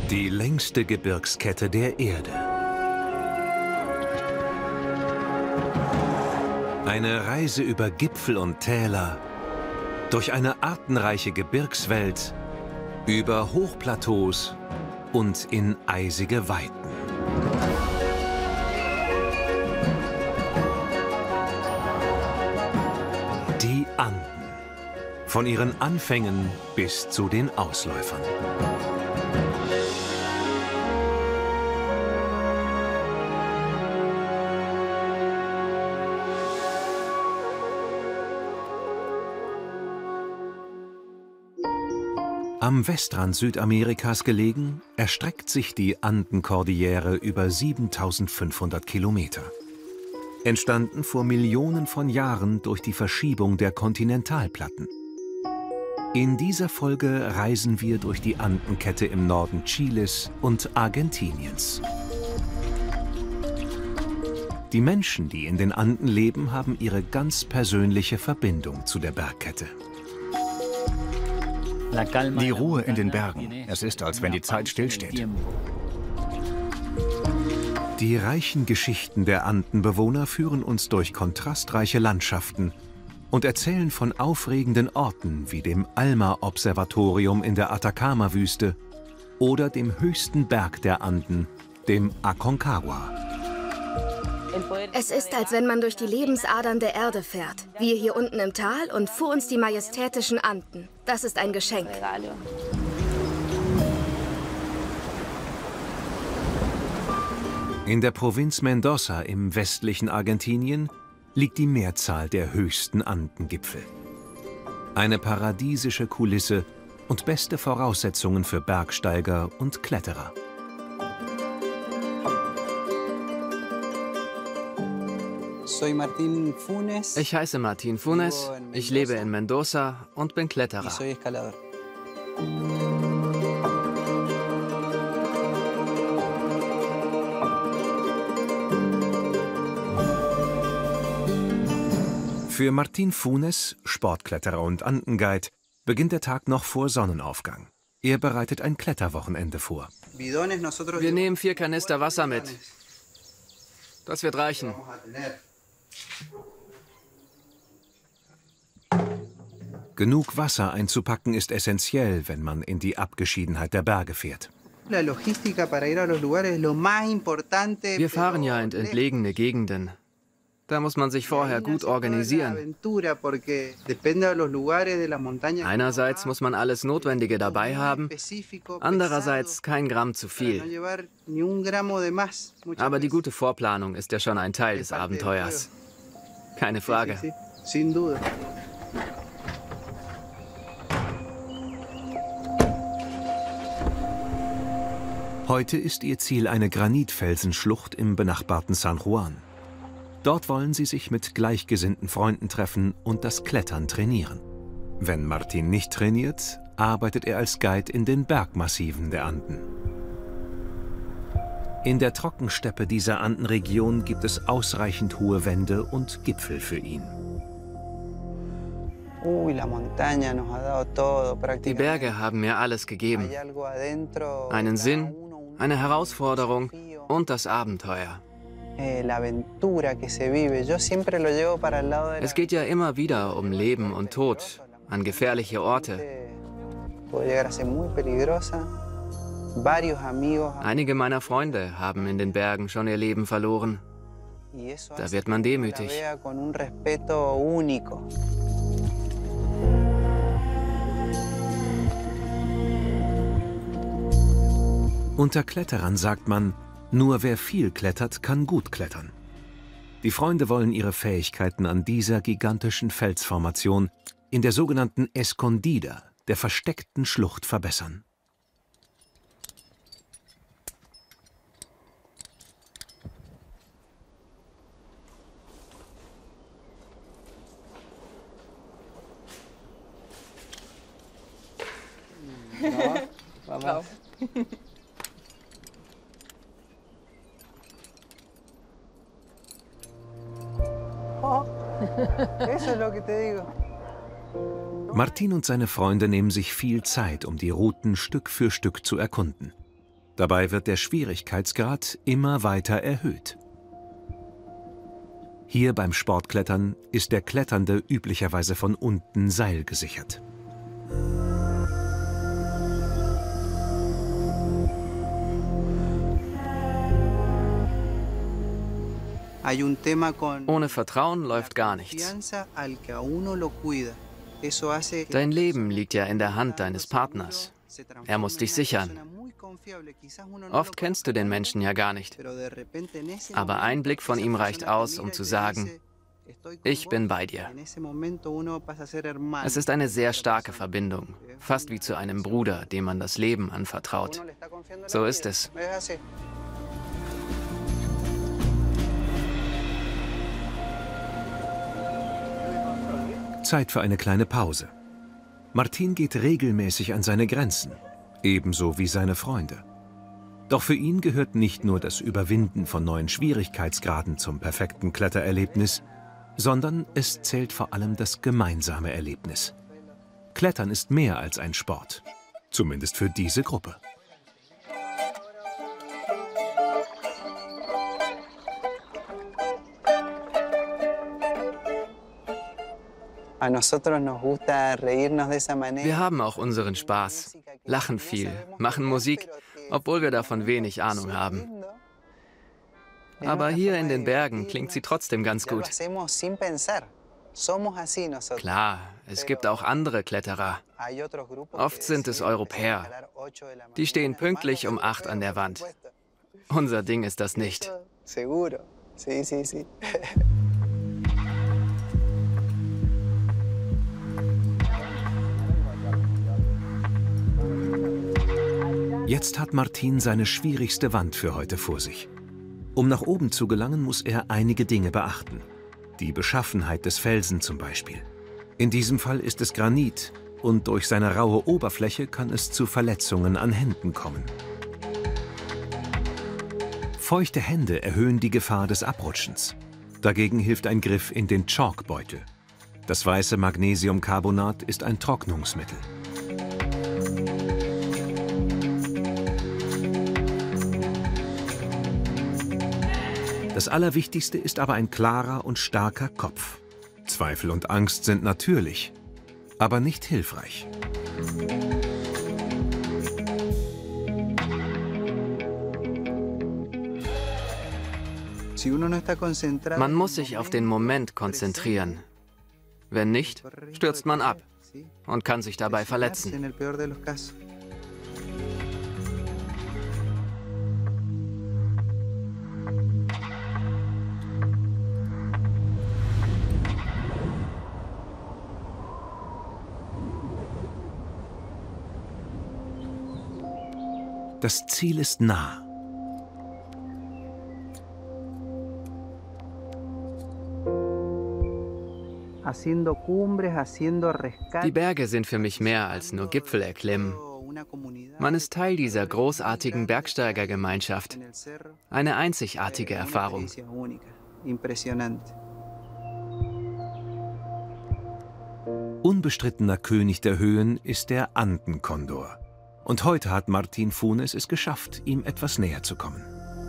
Die längste Gebirgskette der Erde. Eine Reise über Gipfel und Täler, durch eine artenreiche Gebirgswelt, über Hochplateaus und in eisige Weiten. Die Anden. Von ihren Anfängen bis zu den Ausläufern. Am Westrand Südamerikas gelegen, erstreckt sich die Andenkordillere über 7500 Kilometer. Entstanden vor Millionen von Jahren durch die Verschiebung der Kontinentalplatten. In dieser Folge reisen wir durch die Andenkette im Norden Chiles und Argentiniens. Die Menschen, die in den Anden leben, haben ihre ganz persönliche Verbindung zu der Bergkette. Die Ruhe in den Bergen. Es ist, als wenn die Zeit stillsteht. Die reichen Geschichten der Andenbewohner führen uns durch kontrastreiche Landschaften und erzählen von aufregenden Orten wie dem Alma-Observatorium in der Atacama-Wüste oder dem höchsten Berg der Anden, dem Aconcagua. Es ist, als wenn man durch die Lebensadern der Erde fährt. Wir hier unten im Tal und vor uns die majestätischen Anden. Das ist ein Geschenk. In der Provinz Mendoza im westlichen Argentinien liegt die Mehrzahl der höchsten Andengipfel. Eine paradiesische Kulisse und beste Voraussetzungen für Bergsteiger und Kletterer. Ich heiße Martin Funes, ich lebe in Mendoza und bin Kletterer. Für Martin Funes, Sportkletterer und Andenguide, beginnt der Tag noch vor Sonnenaufgang. Er bereitet ein Kletterwochenende vor. Wir nehmen 4 Kanister Wasser mit. Das wird reichen. Genug Wasser einzupacken ist essentiell, wenn man in die Abgeschiedenheit der Berge fährt. Wir fahren ja in entlegene Gegenden. Da muss man sich vorher gut organisieren. Einerseits muss man alles Notwendige dabei haben, andererseits kein Gramm zu viel. Aber die gute Vorplanung ist ja schon ein Teil des Abenteuers. Keine Frage. Heute ist ihr Ziel eine Granitfelsenschlucht im benachbarten San Juan. Dort wollen sie sich mit gleichgesinnten Freunden treffen und das Klettern trainieren. Wenn Martin nicht trainiert, arbeitet er als Guide in den Bergmassiven der Anden. In der Trockensteppe dieser Andenregion gibt es ausreichend hohe Wände und Gipfel für ihn. Die Berge haben mir alles gegeben. Einen Sinn, eine Herausforderung und das Abenteuer. Es geht ja immer wieder um Leben und Tod, an gefährliche Orte. Einige meiner Freunde haben in den Bergen schon ihr Leben verloren. Da wird man demütig. Unter Kletterern sagt man, nur wer viel klettert, kann gut klettern. Die Freunde wollen ihre Fähigkeiten an dieser gigantischen Felsformation in der sogenannten Escondida, der versteckten Schlucht, verbessern. Vamos. Martin und seine Freunde nehmen sich viel Zeit, um die Routen Stück für Stück zu erkunden. Dabei wird der Schwierigkeitsgrad immer weiter erhöht. Hier beim Sportklettern ist der Kletternde üblicherweise von unten seilgesichert. Ohne Vertrauen läuft gar nichts. Dein Leben liegt ja in der Hand deines Partners. Er muss dich sichern. Oft kennst du den Menschen ja gar nicht. Aber ein Blick von ihm reicht aus, um zu sagen, ich bin bei dir. Es ist eine sehr starke Verbindung, fast wie zu einem Bruder, dem man das Leben anvertraut. So ist es. Zeit für eine kleine Pause. Martín geht regelmäßig an seine Grenzen, ebenso wie seine Freunde. Doch für ihn gehört nicht nur das Überwinden von neuen Schwierigkeitsgraden zum perfekten Klettererlebnis, sondern es zählt vor allem das gemeinsame Erlebnis. Klettern ist mehr als ein Sport, zumindest für diese Gruppe. Wir haben auch unseren Spaß, lachen viel, machen Musik, obwohl wir davon wenig Ahnung haben. Aber hier in den Bergen klingt sie trotzdem ganz gut. Klar, es gibt auch andere Kletterer. Oft sind es Europäer. Die stehen pünktlich um 8 an der Wand. Unser Ding ist das nicht. Jetzt hat Martín seine schwierigste Wand für heute vor sich. Um nach oben zu gelangen, muss er einige Dinge beachten. Die Beschaffenheit des Felsen zum Beispiel. In diesem Fall ist es Granit und durch seine raue Oberfläche kann es zu Verletzungen an Händen kommen. Feuchte Hände erhöhen die Gefahr des Abrutschens. Dagegen hilft ein Griff in den Chalkbeutel. Das weiße Magnesiumcarbonat ist ein Trocknungsmittel. Das Allerwichtigste ist aber ein klarer und starker Kopf. Zweifel und Angst sind natürlich, aber nicht hilfreich. Man muss sich auf den Moment konzentrieren. Wenn nicht, stürzt man ab und kann sich dabei verletzen. Das Ziel ist nah. Die Berge sind für mich mehr als nur Gipfel erklimmen. Man ist Teil dieser großartigen Bergsteigergemeinschaft. Eine einzigartige Erfahrung. Unbestrittener König der Höhen ist der Andenkondor. Und heute hat Martín Funes es geschafft, ihm etwas näher zu kommen.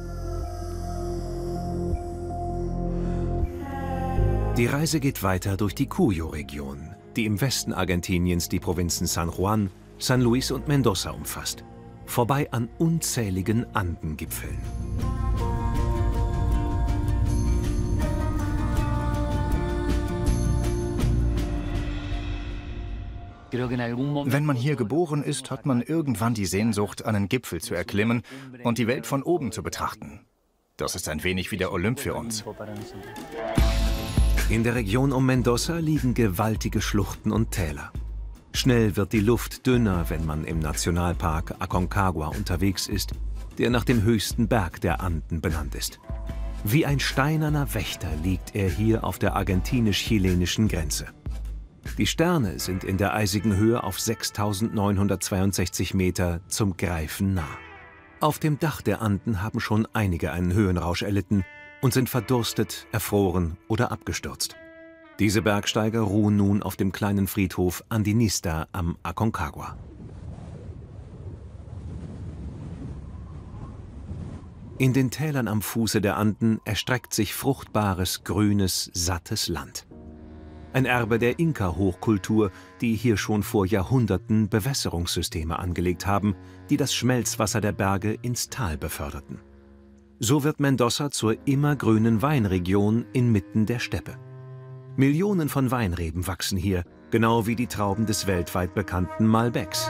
Die Reise geht weiter durch die Cuyo-Region, die im Westen Argentiniens die Provinzen San Juan, San Luis und Mendoza umfasst, vorbei an unzähligen Andengipfeln. Wenn man hier geboren ist, hat man irgendwann die Sehnsucht, einen Gipfel zu erklimmen und die Welt von oben zu betrachten. Das ist ein wenig wie der Olymp für uns. In der Region um Mendoza liegen gewaltige Schluchten und Täler. Schnell wird die Luft dünner, wenn man im Nationalpark Aconcagua unterwegs ist, der nach dem höchsten Berg der Anden benannt ist. Wie ein steinerner Wächter liegt er hier auf der argentinisch-chilenischen Grenze. Die Sterne sind in der eisigen Höhe auf 6.962 Meter zum Greifen nah. Auf dem Dach der Anden haben schon einige einen Höhenrausch erlitten und sind verdurstet, erfroren oder abgestürzt. Diese Bergsteiger ruhen nun auf dem kleinen Friedhof Andinista am Aconcagua. In den Tälern am Fuße der Anden erstreckt sich fruchtbares, grünes, sattes Land. Ein Erbe der Inka-Hochkultur, die hier schon vor Jahrhunderten Bewässerungssysteme angelegt haben, die das Schmelzwasser der Berge ins Tal beförderten. So wird Mendoza zur immergrünen Weinregion inmitten der Steppe. Millionen von Weinreben wachsen hier, genau wie die Trauben des weltweit bekannten Malbecs.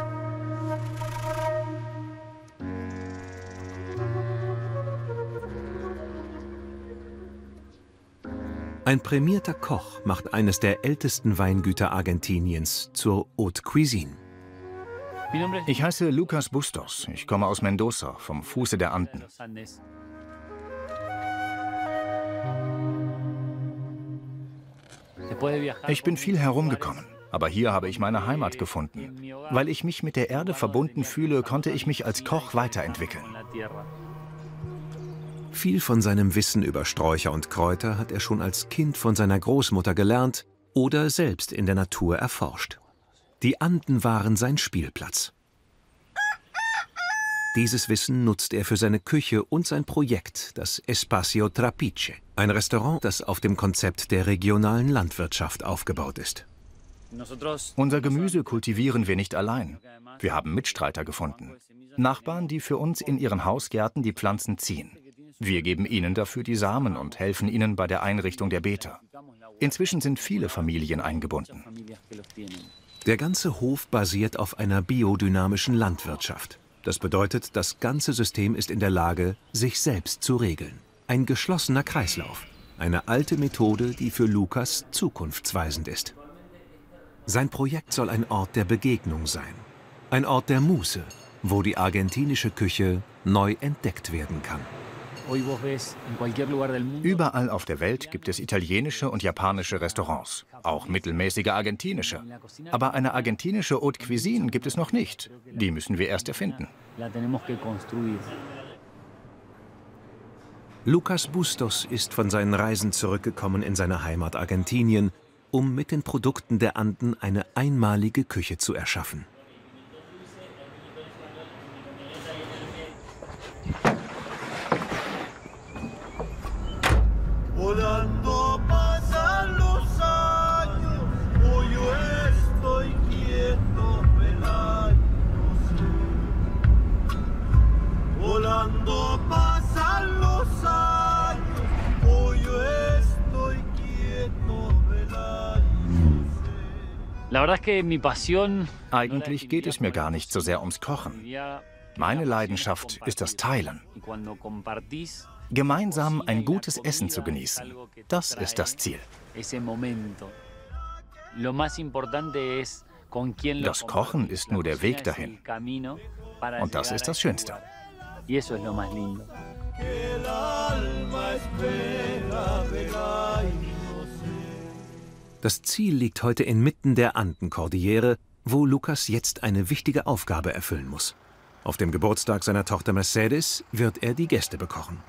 Ein prämierter Koch macht eines der ältesten Weingüter Argentiniens zur Haute Cuisine. Ich heiße Lucas Bustos. Ich komme aus Mendoza, vom Fuße der Anden. Ich bin viel herumgekommen, aber hier habe ich meine Heimat gefunden. Weil ich mich mit der Erde verbunden fühle, konnte ich mich als Koch weiterentwickeln. Viel von seinem Wissen über Sträucher und Kräuter hat er schon als Kind von seiner Großmutter gelernt oder selbst in der Natur erforscht. Die Anden waren sein Spielplatz. Dieses Wissen nutzt er für seine Küche und sein Projekt, das Espacio Trapiche, ein Restaurant, das auf dem Konzept der regionalen Landwirtschaft aufgebaut ist. Unser Gemüse kultivieren wir nicht allein. Wir haben Mitstreiter gefunden. Nachbarn, die für uns in ihren Hausgärten die Pflanzen ziehen. Wir geben ihnen dafür die Samen und helfen ihnen bei der Einrichtung der Beete. Inzwischen sind viele Familien eingebunden. Der ganze Hof basiert auf einer biodynamischen Landwirtschaft. Das bedeutet, das ganze System ist in der Lage, sich selbst zu regeln. Ein geschlossener Kreislauf. Eine alte Methode, die für Lucas zukunftsweisend ist. Sein Projekt soll ein Ort der Begegnung sein. Ein Ort der Muße, wo die argentinische Küche neu entdeckt werden kann. Überall auf der Welt gibt es italienische und japanische Restaurants, auch mittelmäßige argentinische. Aber eine argentinische Haute Cuisine gibt es noch nicht. Die müssen wir erst erfinden. Lucas Bustos ist von seinen Reisen zurückgekommen in seine Heimat Argentinien, um mit den Produkten der Anden eine einmalige Küche zu erschaffen. Volando pasan los años, hoy yo estoy quieto velándose. Volando pasan los años, hoy yo estoy quieto velándose. Eigentlich geht es mir gar nicht so sehr ums Kochen. Meine Leidenschaft ist das Teilen. Gemeinsam ein gutes Essen zu genießen, das ist das Ziel. Das Kochen ist nur der Weg dahin. Und das ist das Schönste. Das Ziel liegt heute inmitten der Andenkordillere, wo Lucas jetzt eine wichtige Aufgabe erfüllen muss. Auf dem Geburtstag seiner Tochter Mercedes wird er die Gäste bekochen.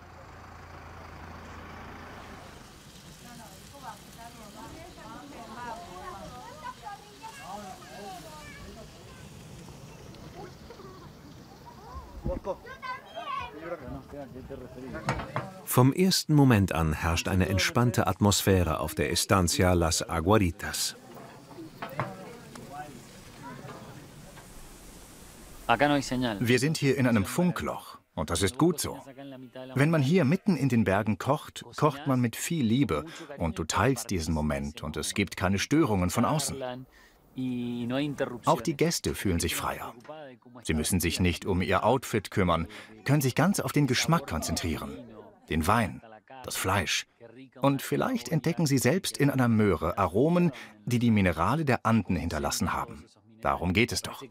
Vom ersten Moment an herrscht eine entspannte Atmosphäre auf der Estancia Las Aguaritas. Wir sind hier in einem Funkloch und das ist gut so. Wenn man hier mitten in den Bergen kocht, kocht man mit viel Liebe und du teilst diesen Moment und es gibt keine Störungen von außen. Auch die Gäste fühlen sich freier. Sie müssen sich nicht um ihr Outfit kümmern, können sich ganz auf den Geschmack konzentrieren. Den Wein, das Fleisch. Und vielleicht entdecken sie selbst in einer Möhre Aromen, die die Minerale der Anden hinterlassen haben. Darum geht es doch.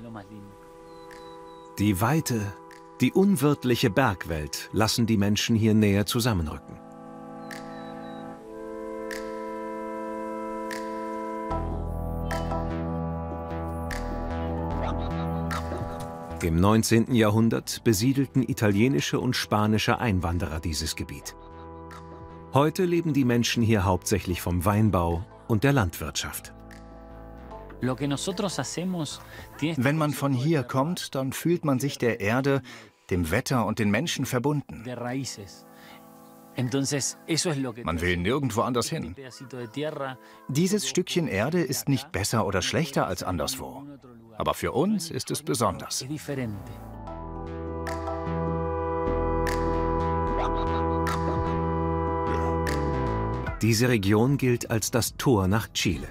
Die Weite, die unwirtliche Bergwelt lassen die Menschen hier näher zusammenrücken. Im 19. Jahrhundert besiedelten italienische und spanische Einwanderer dieses Gebiet. Heute leben die Menschen hier hauptsächlich vom Weinbau und der Landwirtschaft. Wenn man von hier kommt, dann fühlt man sich der Erde dem Wetter und den Menschen verbunden. Man will nirgendwo anders hin. Dieses Stückchen Erde ist nicht besser oder schlechter als anderswo. Aber für uns ist es besonders. Diese Region gilt als das Tor nach Chile.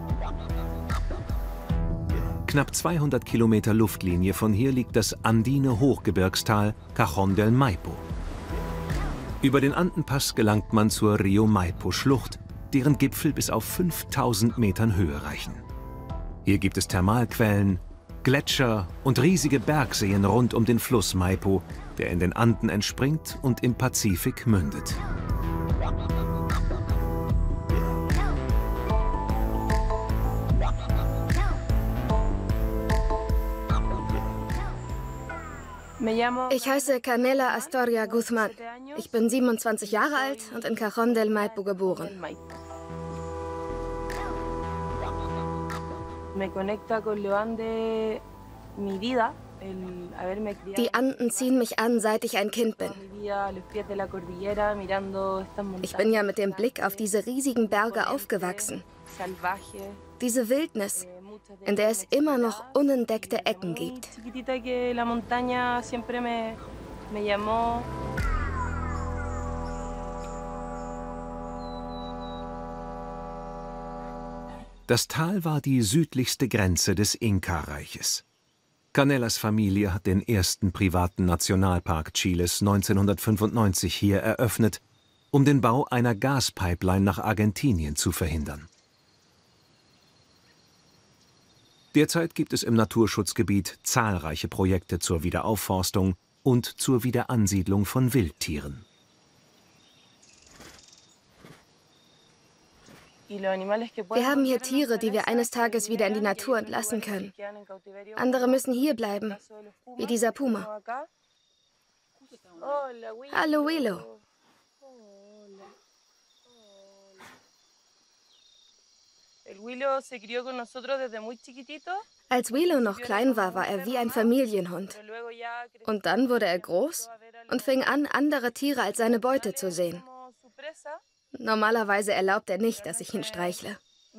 Knapp 200 Kilometer Luftlinie von hier liegt das andine Hochgebirgstal Cajón del Maipo. Über den Andenpass gelangt man zur Rio Maipo-Schlucht, deren Gipfel bis auf 5000 Metern Höhe reichen. Hier gibt es Thermalquellen, Gletscher und riesige Bergseen rund um den Fluss Maipo, der in den Anden entspringt und im Pazifik mündet. Ich heiße Canela Astoria Guzmán. Ich bin 27 Jahre alt und in Cajón del Maipo geboren. Die Anden ziehen mich an, seit ich ein Kind bin. Ich bin ja mit dem Blick auf diese riesigen Berge aufgewachsen. Diese Wildnis, in der es immer noch unentdeckte Ecken gibt. Das Tal war die südlichste Grenze des Inka-Reiches. Canelas Familie hat den ersten privaten Nationalpark Chiles 1995 hier eröffnet, um den Bau einer Gaspipeline nach Argentinien zu verhindern. Derzeit gibt es im Naturschutzgebiet zahlreiche Projekte zur Wiederaufforstung und zur Wiederansiedlung von Wildtieren. Wir haben hier Tiere, die wir eines Tages wieder in die Natur entlassen können. Andere müssen hier bleiben, wie dieser Puma. Hallo, Willow. Als Willow noch klein war, war er wie ein Familienhund. Und dann wurde er groß und fing an, andere Tiere als seine Beute zu sehen. Normalerweise erlaubt er nicht, dass ich ihn streichle.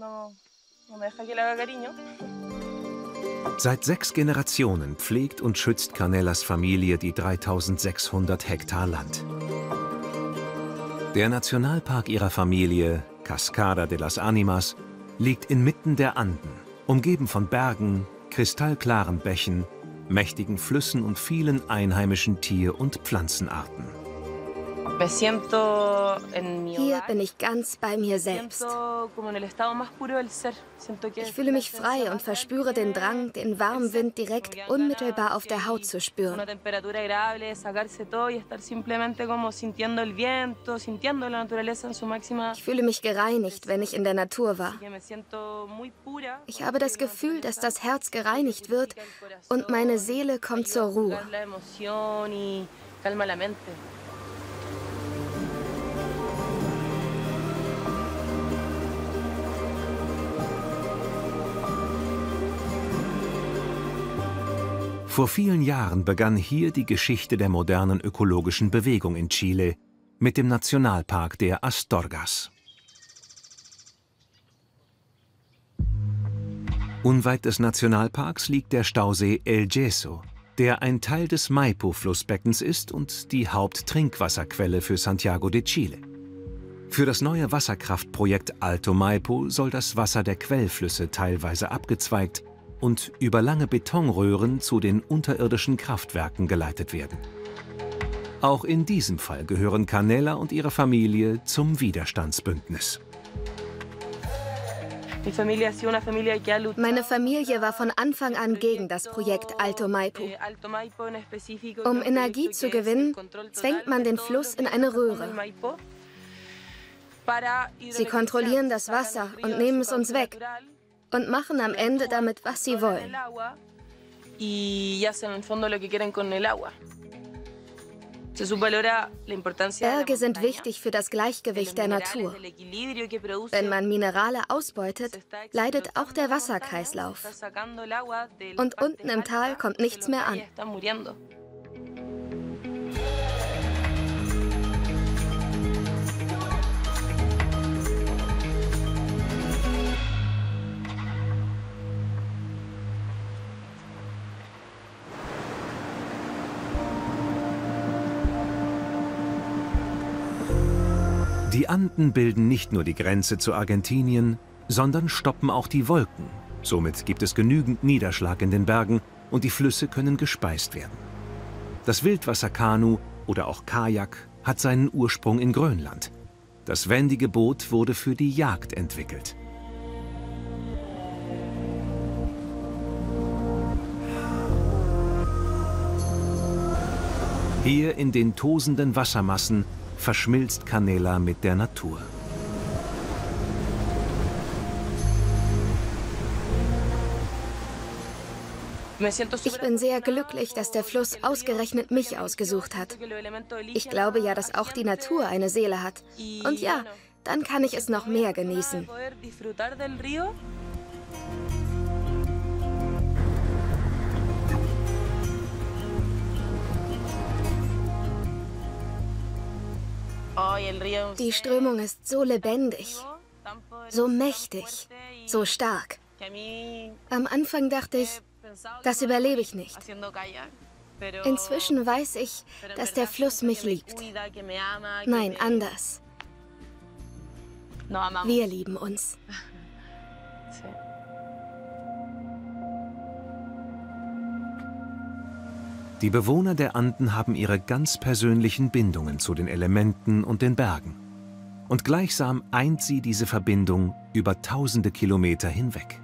Seit 6 Generationen pflegt und schützt Canelas Familie die 3600 Hektar Land. Der Nationalpark ihrer Familie, Cascada de las Ánimas, liegt inmitten der Anden, umgeben von Bergen, kristallklaren Bächen, mächtigen Flüssen und vielen einheimischen Tier- und Pflanzenarten. Hier bin ich ganz bei mir selbst. Ich fühle mich frei und verspüre den Drang, den warmen Wind direkt unmittelbar auf der Haut zu spüren. Ich fühle mich gereinigt, wenn ich in der Natur war. Ich habe das Gefühl, dass das Herz gereinigt wird und meine Seele kommt zur Ruhe. Vor vielen Jahren begann hier die Geschichte der modernen ökologischen Bewegung in Chile mit dem Nationalpark der Astorgas. Unweit des Nationalparks liegt der Stausee El Yeso, der ein Teil des Maipo-Flussbeckens ist und die Haupttrinkwasserquelle für Santiago de Chile. Für das neue Wasserkraftprojekt Alto Maipo soll das Wasser der Quellflüsse teilweise abgezweigt und über lange Betonröhren zu den unterirdischen Kraftwerken geleitet werden. Auch in diesem Fall gehören Canela und ihre Familie zum Widerstandsbündnis. Meine Familie war von Anfang an gegen das Projekt Alto Maipo. Um Energie zu gewinnen, zwängt man den Fluss in eine Röhre. Sie kontrollieren das Wasser und nehmen es uns weg und machen am Ende damit, was sie wollen. Berge sind wichtig für das Gleichgewicht der Natur. Wenn man Minerale ausbeutet, leidet auch der Wasserkreislauf. Und unten im Tal kommt nichts mehr an. Die Anden bilden nicht nur die Grenze zu Argentinien, sondern stoppen auch die Wolken. Somit gibt es genügend Niederschlag in den Bergen und die Flüsse können gespeist werden. Das Wildwasserkanu oder auch Kajak hat seinen Ursprung in Grönland. Das wendige Boot wurde für die Jagd entwickelt. Hier in den tosenden Wassermassen verschmilzt Canela mit der Natur. Ich bin sehr glücklich, dass der Fluss ausgerechnet mich ausgesucht hat. Ich glaube ja, dass auch die Natur eine Seele hat. Und ja, dann kann ich es noch mehr genießen. Die Strömung ist so lebendig, so mächtig, so stark. Am Anfang dachte ich, das überlebe ich nicht. Inzwischen weiß ich, dass der Fluss mich liebt. Nein, anders. Wir lieben uns. Die Bewohner der Anden haben ihre ganz persönlichen Bindungen zu den Elementen und den Bergen. Und gleichsam eint sie diese Verbindung über tausende Kilometer hinweg.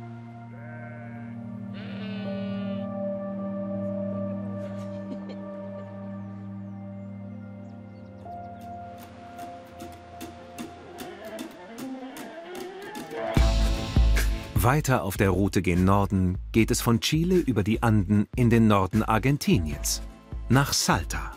Weiter auf der Route gen Norden geht es von Chile über die Anden in den Norden Argentiniens, nach Salta.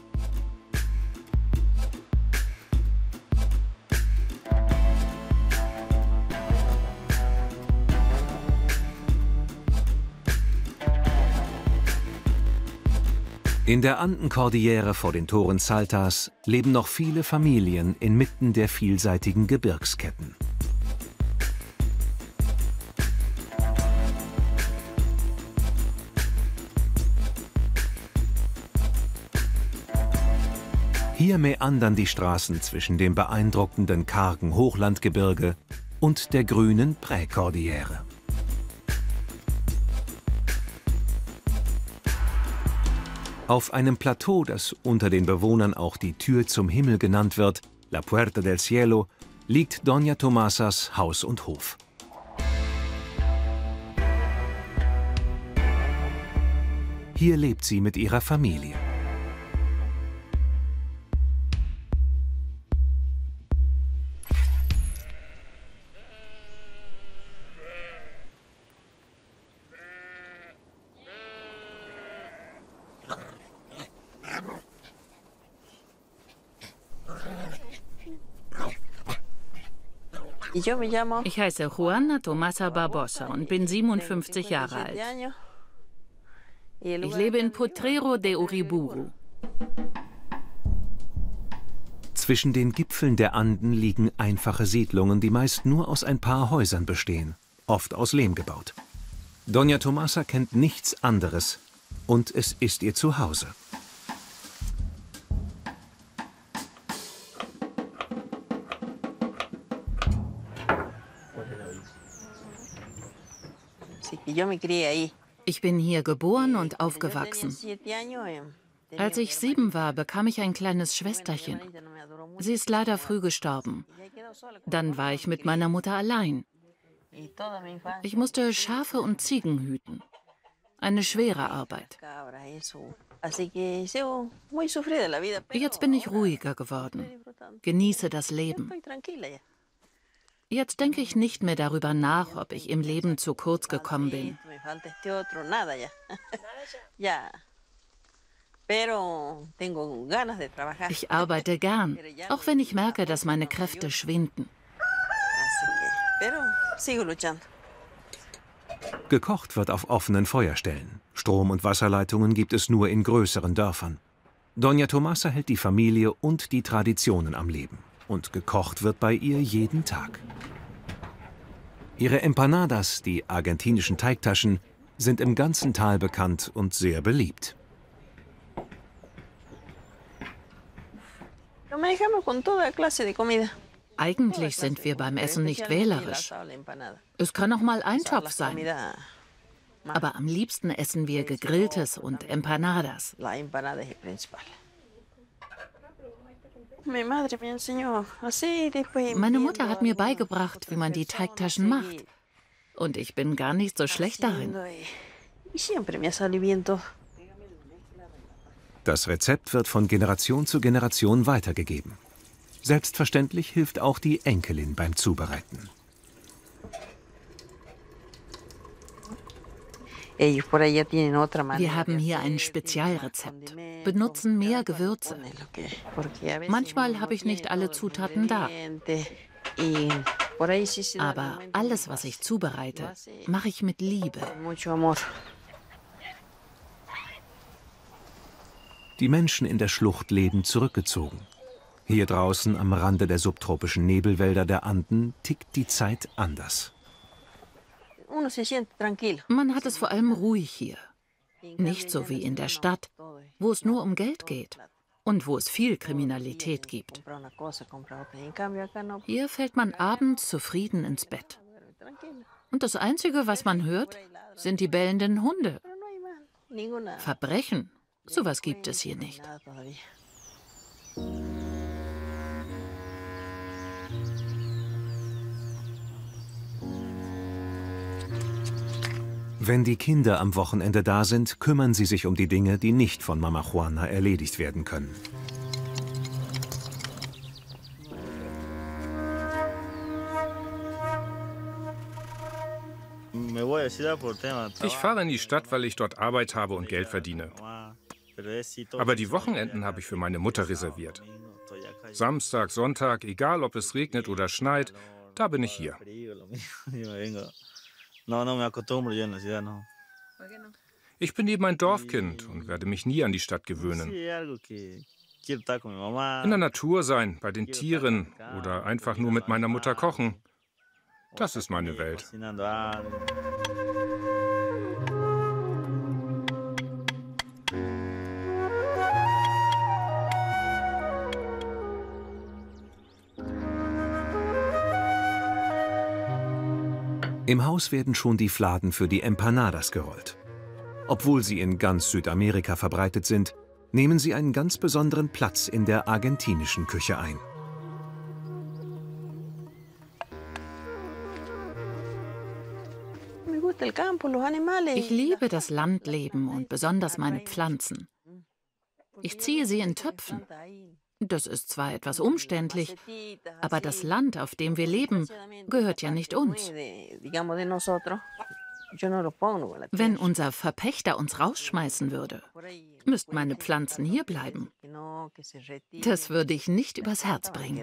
In der Andenkordillere vor den Toren Saltas leben noch viele Familien inmitten der vielseitigen Gebirgsketten. Hier meandern die Straßen zwischen dem beeindruckenden kargen Hochlandgebirge und der grünen Präkordillere. Auf einem Plateau, das unter den Bewohnern auch die Tür zum Himmel genannt wird, La Puerta del Cielo, liegt Doña Tomasas Haus und Hof. Hier lebt sie mit ihrer Familie. Ich heiße Juana Tomasa Barbosa und bin 57 Jahre alt. Ich lebe in Potrero de Uriburu. Zwischen den Gipfeln der Anden liegen einfache Siedlungen, die meist nur aus ein paar Häusern bestehen, oft aus Lehm gebaut. Doña Tomasa kennt nichts anderes und es ist ihr Zuhause. Ich bin hier geboren und aufgewachsen. Als ich 7 war, bekam ich ein kleines Schwesterchen. Sie ist leider früh gestorben. Dann war ich mit meiner Mutter allein. Ich musste Schafe und Ziegen hüten. Eine schwere Arbeit. Jetzt bin ich ruhiger geworden. Genieße das Leben. Jetzt denke ich nicht mehr darüber nach, ob ich im Leben zu kurz gekommen bin. Ich arbeite gern, auch wenn ich merke, dass meine Kräfte schwinden. Gekocht wird auf offenen Feuerstellen. Strom- und Wasserleitungen gibt es nur in größeren Dörfern. Doña Tomasa hält die Familie und die Traditionen am Leben. Und gekocht wird bei ihr jeden Tag. Ihre Empanadas, die argentinischen Teigtaschen, sind im ganzen Tal bekannt und sehr beliebt. Eigentlich sind wir beim Essen nicht wählerisch. Es kann auch mal ein Topf sein. Aber am liebsten essen wir Gegrilltes und Empanadas. Meine Mutter hat mir beigebracht, wie man die Teigtaschen macht. Und ich bin gar nicht so schlecht darin. Das Rezept wird von Generation zu Generation weitergegeben. Selbstverständlich hilft auch die Enkelin beim Zubereiten. Wir haben hier ein Spezialrezept, benutzen mehr Gewürze. Manchmal habe ich nicht alle Zutaten da. Aber alles, was ich zubereite, mache ich mit Liebe. Die Menschen in der Schlucht leben zurückgezogen. Hier draußen am Rande der subtropischen Nebelwälder der Anden tickt die Zeit anders. Man hat es vor allem ruhig hier. Nicht so wie in der Stadt, wo es nur um Geld geht und wo es viel Kriminalität gibt. Hier fällt man abends zufrieden ins Bett. Und das Einzige, was man hört, sind die bellenden Hunde. Verbrechen, sowas gibt es hier nicht. Wenn die Kinder am Wochenende da sind, kümmern sie sich um die Dinge, die nicht von Mama Juana erledigt werden können. Ich fahre in die Stadt, weil ich dort Arbeit habe und Geld verdiene. Aber die Wochenenden habe ich für meine Mutter reserviert. Samstag, Sonntag, egal ob es regnet oder schneit, da bin ich hier. Ich bin eben ein Dorfkind und werde mich nie an die Stadt gewöhnen. In der Natur sein, bei den Tieren oder einfach nur mit meiner Mutter kochen, das ist meine Welt. Im Haus werden schon die Fladen für die Empanadas gerollt. Obwohl sie in ganz Südamerika verbreitet sind, nehmen sie einen ganz besonderen Platz in der argentinischen Küche ein. Ich liebe das Landleben und besonders meine Pflanzen. Ich ziehe sie in Töpfen. Das ist zwar etwas umständlich, aber das Land, auf dem wir leben, gehört ja nicht uns. Wenn unser Verpächter uns rausschmeißen würde, müssten meine Pflanzen hier bleiben. Das würde ich nicht übers Herz bringen.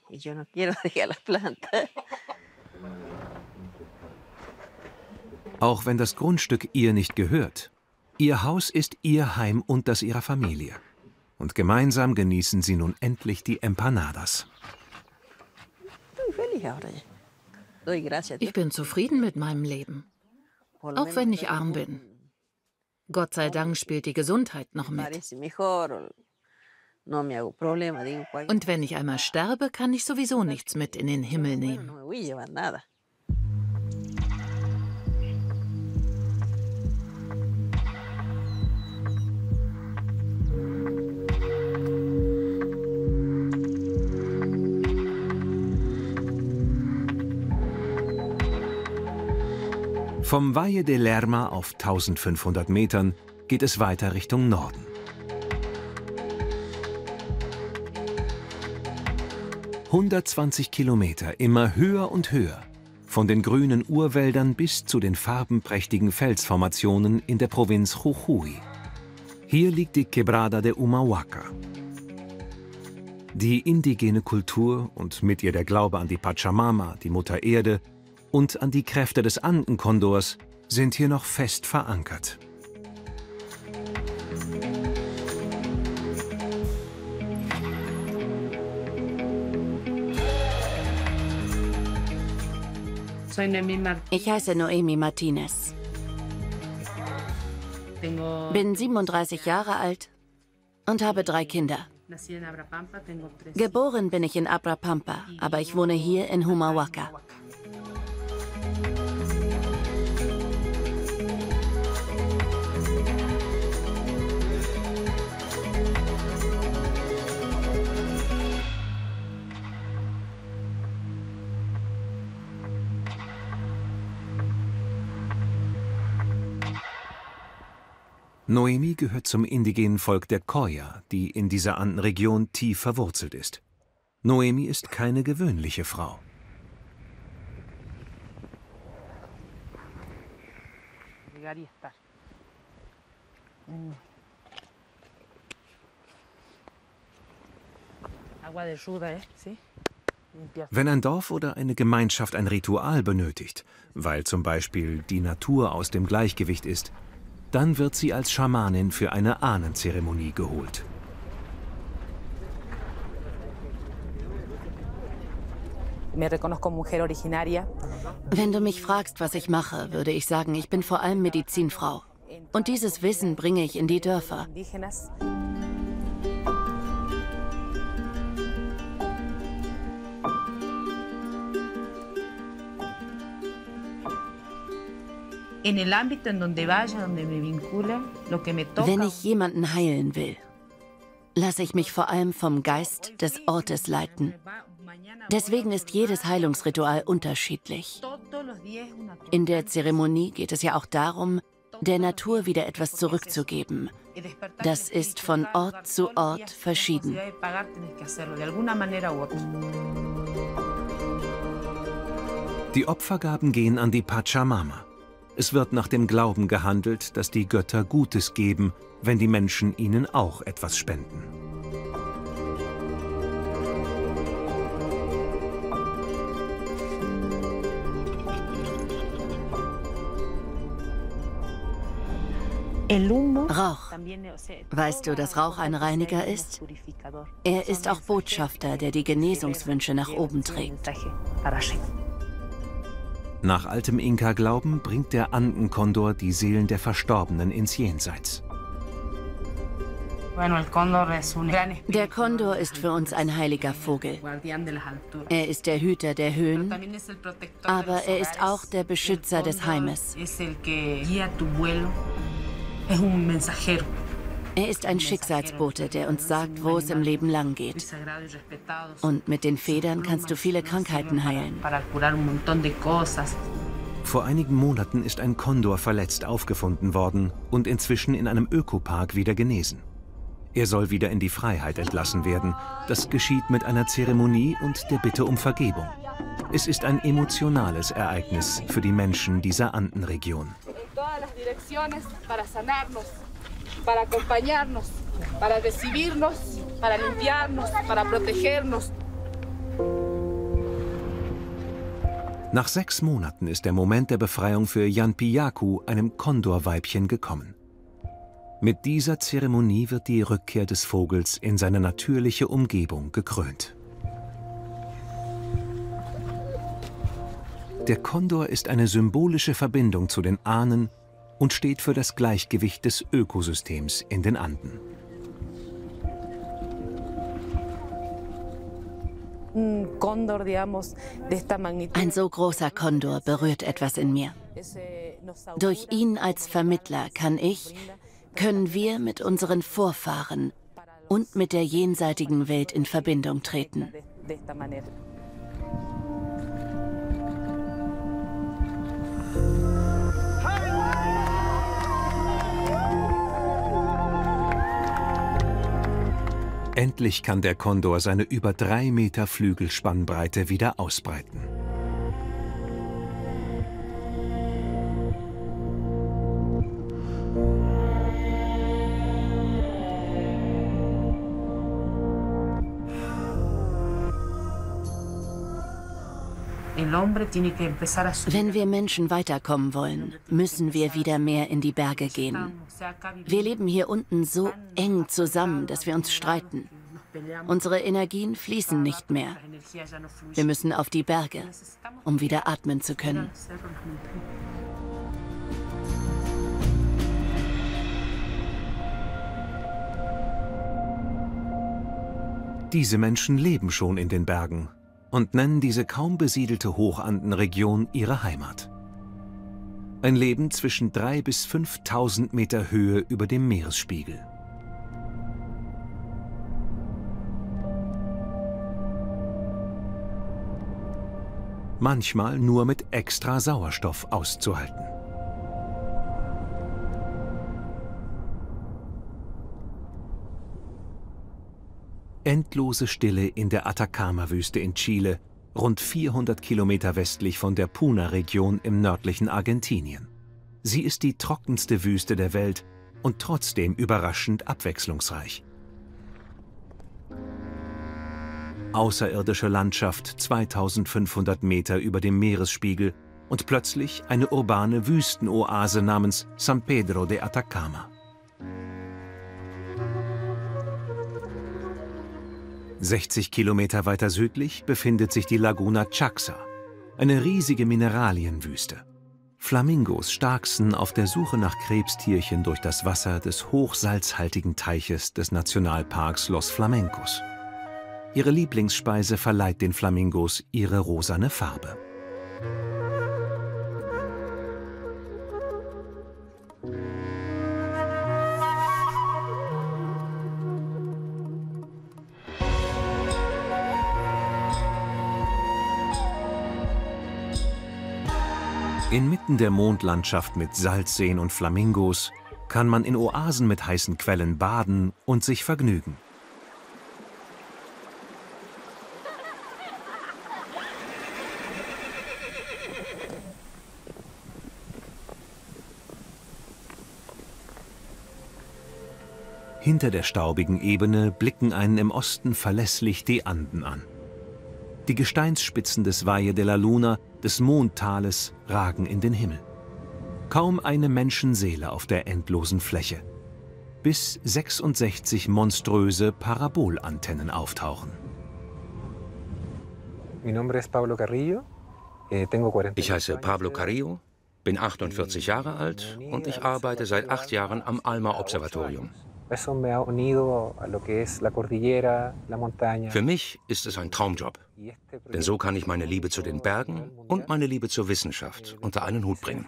Auch wenn das Grundstück ihr nicht gehört, ihr Haus ist ihr Heim und das ihrer Familie. Und gemeinsam genießen sie nun endlich die Empanadas. Ich bin zufrieden mit meinem Leben, auch wenn ich arm bin. Gott sei Dank spielt die Gesundheit noch mit. Und wenn ich einmal sterbe, kann ich sowieso nichts mit in den Himmel nehmen. Vom Valle de Lerma auf 1500 Metern geht es weiter Richtung Norden. ...120 Kilometer, immer höher und höher. Von den grünen Urwäldern bis zu den farbenprächtigen Felsformationen in der Provinz Jujuy. Hier liegt die Quebrada de Humahuaca. Die indigene Kultur und mit ihr der Glaube an die Pachamama, die Mutter Erde, und an die Kräfte des Andenkondors sind hier noch fest verankert. Ich heiße Noemi Martinez. Bin 37 Jahre alt und habe 3 Kinder. Geboren bin ich in Abrapampa, aber ich wohne hier in Humahuaca. Noemi gehört zum indigenen Volk der Coya, die in dieser Andenregion tief verwurzelt ist. Noemi ist keine gewöhnliche Frau. Wenn ein Dorf oder eine Gemeinschaft ein Ritual benötigt, weil zum Beispiel die Natur aus dem Gleichgewicht ist, dann wird sie als Schamanin für eine Ahnenzeremonie geholt. Wenn du mich fragst, was ich mache, würde ich sagen, ich bin vor allem Medizinfrau. Und dieses Wissen bringe ich in die Dörfer. Wenn ich jemanden heilen will, lasse ich mich vor allem vom Geist des Ortes leiten. Deswegen ist jedes Heilungsritual unterschiedlich. In der Zeremonie geht es ja auch darum, der Natur wieder etwas zurückzugeben. Das ist von Ort zu Ort verschieden. Die Opfergaben gehen an die Pachamama. Es wird nach dem Glauben gehandelt, dass die Götter Gutes geben, wenn die Menschen ihnen auch etwas spenden. Rauch. Weißt du, dass Rauch ein Reiniger ist? Er ist auch Botschafter, der die Genesungswünsche nach oben trägt. Nach altem Inka-Glauben bringt der Andenkondor die Seelen der Verstorbenen ins Jenseits. Der Kondor ist für uns ein heiliger Vogel. Er ist der Hüter der Höhen, aber er ist auch der Beschützer des Heimes. Er ist ein Schicksalsbote, der uns sagt, wo es im Leben lang geht. Und mit den Federn kannst du viele Krankheiten heilen. Vor einigen Monaten ist ein Kondor verletzt aufgefunden worden und inzwischen in einem Ökopark wieder genesen. Er soll wieder in die Freiheit entlassen werden. Das geschieht mit einer Zeremonie und der Bitte um Vergebung. Es ist ein emotionales Ereignis für die Menschen dieser Andenregion. Para acompañarnos, para recibirnos, para limpiarnos, para protegernos. Nach 6 Monaten ist der Moment der Befreiung für Llanpillacu, einem Kondorweibchen, gekommen. Mit dieser Zeremonie wird die Rückkehr des Vogels in seine natürliche Umgebung gekrönt. Der Kondor ist eine symbolische Verbindung zu den Ahnen und steht für das Gleichgewicht des Ökosystems in den Anden. Ein so großer Kondor berührt etwas in mir. Durch ihn als Vermittler können wir mit unseren Vorfahren und mit der jenseitigen Welt in Verbindung treten. Endlich kann der Kondor seine über 3 Meter Flügelspannbreite wieder ausbreiten. Wenn wir Menschen weiterkommen wollen, müssen wir wieder mehr in die Berge gehen. Wir leben hier unten so eng zusammen, dass wir uns streiten. Unsere Energien fließen nicht mehr. Wir müssen auf die Berge, um wieder atmen zu können. Diese Menschen leben schon in den Bergen und nennen diese kaum besiedelte Hochandenregion ihre Heimat. Ein Leben zwischen 3.000 bis 5.000 Meter Höhe über dem Meeresspiegel. Manchmal nur mit extra Sauerstoff auszuhalten. Endlose Stille in der Atacama-Wüste in Chile, rund 400 Kilometer westlich von der Puna-Region im nördlichen Argentinien. Sie ist die trockenste Wüste der Welt und trotzdem überraschend abwechslungsreich. Außerirdische Landschaft 2500 Meter über dem Meeresspiegel und plötzlich eine urbane Wüstenoase namens San Pedro de Atacama. 60 Kilometer weiter südlich befindet sich die Laguna Chaxa, eine riesige Mineralienwüste. Flamingos starksten auf der Suche nach Krebstierchen durch das Wasser des hochsalzhaltigen Teiches des Nationalparks Los Flamencos. Ihre Lieblingsspeise verleiht den Flamingos ihre rosane Farbe. Inmitten der Mondlandschaft mit Salzseen und Flamingos kann man in Oasen mit heißen Quellen baden und sich vergnügen. Hinter der staubigen Ebene blicken einen im Osten verlässlich die Anden an. Die Gesteinsspitzen des Valle de la Luna, des Mondtales, ragen in den Himmel. Kaum eine Menschenseele auf der endlosen Fläche, bis 66 monströse Parabolantennen auftauchen. Ich heiße Pablo Carrillo, bin 48 Jahre alt und ich arbeite seit 8 Jahren am ALMA-Observatorium. Für mich ist es ein Traumjob, denn so kann ich meine Liebe zu den Bergen und meine Liebe zur Wissenschaft unter einen Hut bringen.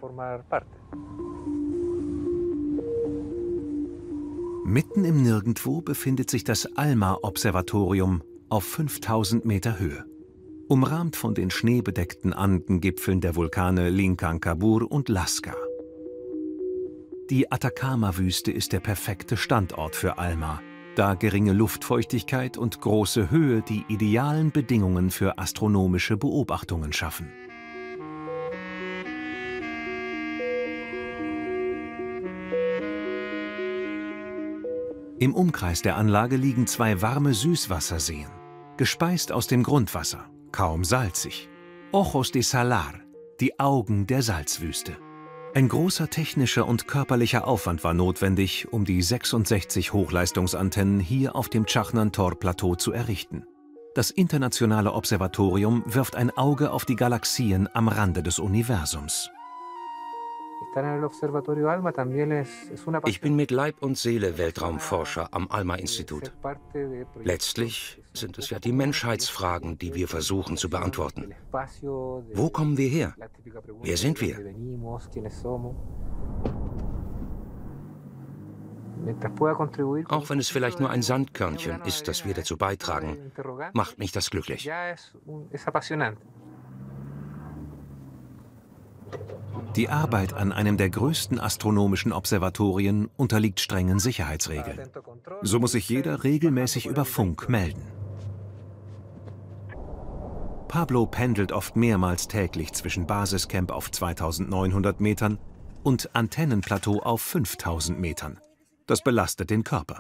Mitten im Nirgendwo befindet sich das ALMA-Observatorium auf 5000 Meter Höhe, umrahmt von den schneebedeckten Andengipfeln der Vulkane Licancabur und Lascar. Die Atacama-Wüste ist der perfekte Standort für ALMA, da geringe Luftfeuchtigkeit und große Höhe die idealen Bedingungen für astronomische Beobachtungen schaffen. Im Umkreis der Anlage liegen 2 warme Süßwasserseen, gespeist aus dem Grundwasser, kaum salzig. Ojos de Salar, die Augen der Salzwüste. Ein großer technischer und körperlicher Aufwand war notwendig, um die 66 Hochleistungsantennen hier auf dem Chajnantor-Plateau zu errichten. Das internationale Observatorium wirft ein Auge auf die Galaxien am Rande des Universums. Ich bin mit Leib und Seele Weltraumforscher am ALMA-Institut. Letztlich sind es ja die Menschheitsfragen, die wir versuchen zu beantworten. Wo kommen wir her? Wer sind wir? Auch wenn es vielleicht nur ein Sandkörnchen ist, das wir dazu beitragen, macht mich das glücklich. Die Arbeit an einem der größten astronomischen Observatorien unterliegt strengen Sicherheitsregeln. So muss sich jeder regelmäßig über Funk melden. Pablo pendelt oft mehrmals täglich zwischen Basiscamp auf 2900 Metern und Antennenplateau auf 5000 Metern. Das belastet den Körper.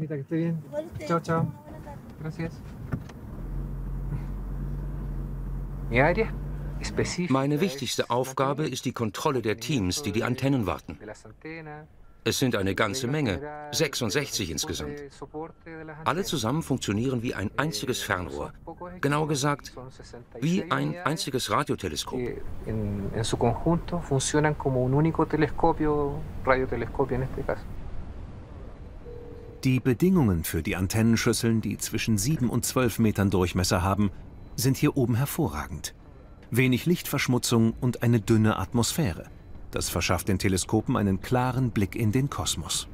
Meine wichtigste Aufgabe ist die Kontrolle der Teams, die die Antennen warten. Es sind eine ganze Menge, 66 insgesamt. Alle zusammen funktionieren wie ein einziges Fernrohr. Genauer gesagt, wie ein einziges Radioteleskop. Die Bedingungen für die Antennenschüsseln, die zwischen 7 und 12 Metern Durchmesser haben, sind hier oben hervorragend. Wenig Lichtverschmutzung und eine dünne Atmosphäre. Das verschafft den Teleskopen einen klaren Blick in den Kosmos.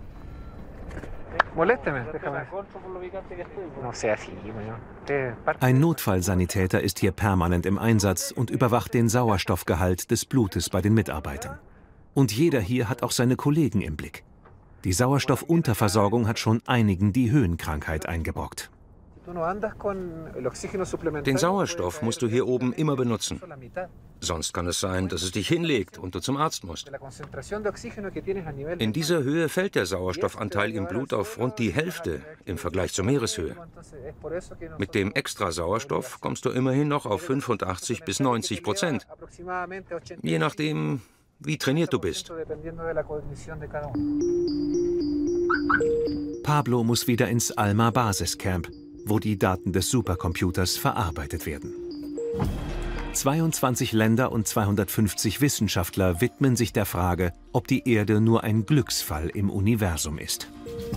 Ein Notfallsanitäter ist hier permanent im Einsatz und überwacht den Sauerstoffgehalt des Blutes bei den Mitarbeitern. Und jeder hier hat auch seine Kollegen im Blick. Die Sauerstoffunterversorgung hat schon einigen die Höhenkrankheit eingebrockt. Den Sauerstoff musst du hier oben immer benutzen. Sonst kann es sein, dass es dich hinlegt und du zum Arzt musst. In dieser Höhe fällt der Sauerstoffanteil im Blut auf rund die Hälfte im Vergleich zur Meereshöhe. Mit dem extra Sauerstoff kommst du immerhin noch auf 85 bis 90%. Je nachdem, wie trainiert du bist. Pablo muss wieder ins ALMA-Basiscamp, wo die Daten des Supercomputers verarbeitet werden. 22 Länder und 250 Wissenschaftler widmen sich der Frage, ob die Erde nur ein Glücksfall im Universum ist.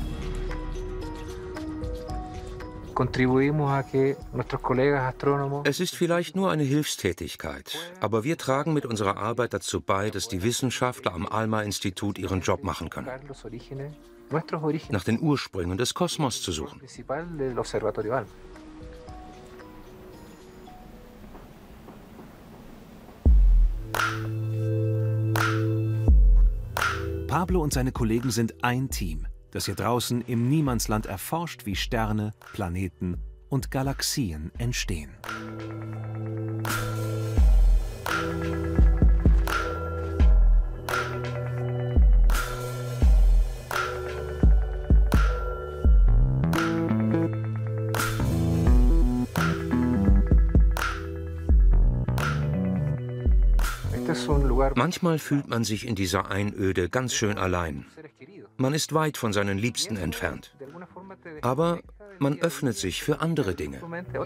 Es ist vielleicht nur eine Hilfstätigkeit, aber wir tragen mit unserer Arbeit dazu bei, dass die Wissenschaftler am ALMA-Institut ihren Job machen können. Nach den Ursprüngen des Kosmos zu suchen. Pablo und seine Kollegen sind ein Team, das hier draußen im Niemandsland erforscht, wie Sterne, Planeten und Galaxien entstehen. Manchmal fühlt man sich in dieser Einöde ganz schön allein. Man ist weit von seinen Liebsten entfernt. Aber man öffnet sich für andere Dinge.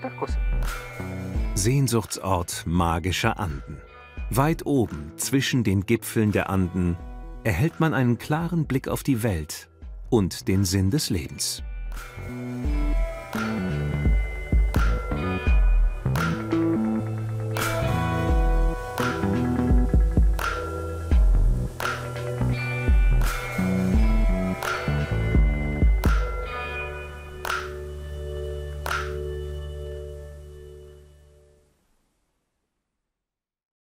Sehnsuchtsort magischer Anden. Weit oben, zwischen den Gipfeln der Anden, erhält man einen klaren Blick auf die Welt und den Sinn des Lebens.